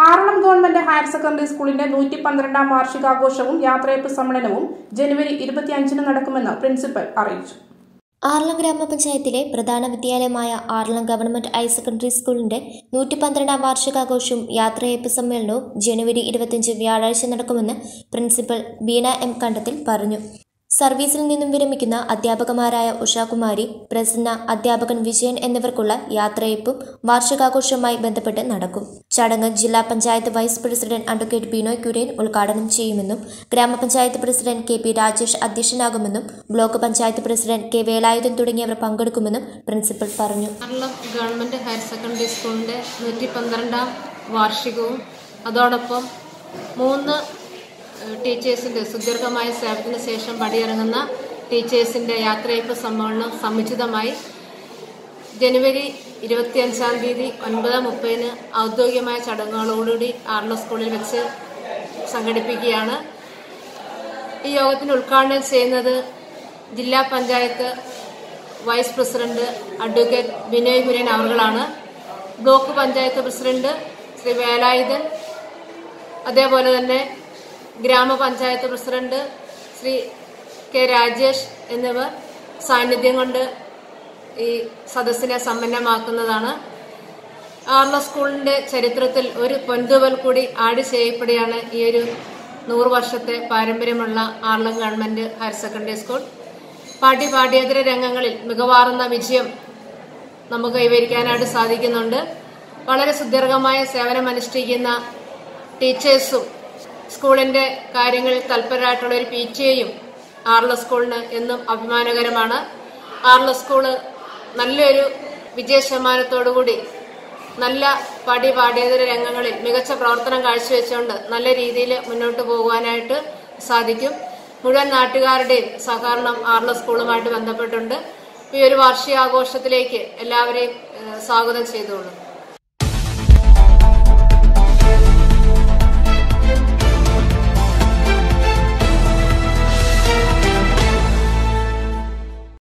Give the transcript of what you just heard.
Aralam government higher secondary സ്കൂളിന്റെ 112ാം വാർഷികാഘോഷവും യാത്രയയപ്പ് സമ്മേളനവും ജനുവരി 25-ന് നടക്കുമെന്ന് പ്രിൻസിപ്പൽ അറിയിച്ചു. ആറളം ഗ്രാമപഞ്ചായത്തിലെ പ്രധാന വിദ്യാലയമായ ആറളം ഗവൺമെന്റ് ഹയർ സെക്കൻഡറി സ്കൂളിന്റെ 112ാം വാർഷികാഘോഷവും യാത്രയയപ്പ് സമ്മേളനവും ജനുവരി 25 വ്യാഴാഴ്ച നടക്കുമെന്ന് പ്രിൻസിപ്പൽ ബീന എം കണ്ടത്തിൽ പറഞ്ഞു. സർവീസിൽ നിന്നും വിരമിക്കുന്ന അധ്യാപകമാരായ ഉഷാകുമാരി, പ്രസന്ന, അധ്യാപകൻ വിജയൻ എന്നിവർക്കുള്ള യാത്രയയപ്പും വാർഷികാഘോഷവുമായി ബന്ധപ്പെട്ട് നടക്കും. ചടങ്ങ് ജില്ലാ panchayat vice president advocate Binoy Kurian ഉദ്ഘാടനം ചെയ്യുമെന്നും ഗ്രാമപഞ്ചായത്ത് പ്രസിഡന്റ് കെ പി രാജേഷ് അധ്യക്ഷനാകുമെന്നും block panchayat president K Velayudhan തുടങ്ങിയവർ പങ്കെടുക്കുമെന്നും പ്രിൻസിപ്പൽ പറഞ്ഞു. ആറളം ഗവൺമെന്റ് ഹയർ സെക്കൻഡറി സ്കൂളിന്റെ 112ാം വാർഷികവും അതോടൊപ്പം 3 ടീച്ചേഴ്സിന്റെ സുദീർഘമായ സേവനത്തിന് ശേഷം പടിയിറങ്ങുന്ന ടീച്ചേഴ്സിന്റെ യാത്രയയപ്പ് സമ്മേളനം സമുചിതമായി ജനുവരി 25-ാം തീയതി 9:30-ന് ഔദ്യോഗികമായ ചടങ്ങുകളോടുകൂടി ആറളം സ്കൂളിൽ വെച്ച് സംഘടിപ്പിക്കുകയാണ്. ഈ യോഗത്തിന് ഉദ്ഘാടനം ചെയ്യുന്നത് ജില്ലാ panchayat vice president advocate Binoy Kurian അവர்களാണ്. ബ്ലോക്ക് പഞ്ചായത്ത് പ്രസിഡന്റ് ശ്രീ വേലായുധൻ, അതേപോലെ തന്നെ ഗ്രാമപഞ്ചായത്ത് പ്രസിഡന്റ് ശ്രീ കെ രാജേഷ് എന്നിവർ സാന്നിധ്യം കൊണ്ട് ഈ സദസ്സിനെ സമ്പന്നമാക്കുന്നതാണ്. ആറളം സ്കൂളിന്റെ ചരിത്രത്തിൽ ഒരു പൊൻതൂവൽ കൂടി ആഡ് ചെയ്യപ്പെടുകയാണ് ഈ ഒരു 100 വർഷത്തെ പാരമ്പര്യമുള്ള Aralam government higher secondary school. പാഠ്യേതര രംഗങ്ങളിൽ മികവാർന്ന വിജയം നമുക്ക് കൈവരിക്കാനായിട്ട് സാധിക്കുന്നുണ്ട്. വളരെ സുദീർഘമായ സേവനമനുഷ്ഠിക്കുന്ന ടീച്ചേഴ്സും സ്കൂളിന്റെ കാര്യങ്ങളിൽ തൽപരരായിട്ടുള്ള ഒരു PTA-യും ആറളം സ്കൂളിന് എന്നും അഭിമാനകരമാണ്. ആറളം സ്കൂള് നല്ലൊരു വിജയശതമാനത്തോടുകൂടി നല്ല പാഠ്യേതര രംഗങ്ങളിൽ മികച്ച പ്രവർത്തനം കാഴ്ചവെച്ചുകൊണ്ട് നല്ല രീതിയിൽ മുന്നോട്ട് പോകുവാനായിട്ട് സാധിക്കും. മുഴുവൻ നാട്ടുകാരുടെയും സഹകരണം ആറളം സ്കൂളുമായിട്ട് ബന്ധപ്പെട്ടുണ്ട്. ഈ ഒരു വാർഷികാഘോഷത്തിലേക്ക് എല്ലാവരെയും സ്വാഗതം ചെയ്തോളൂ.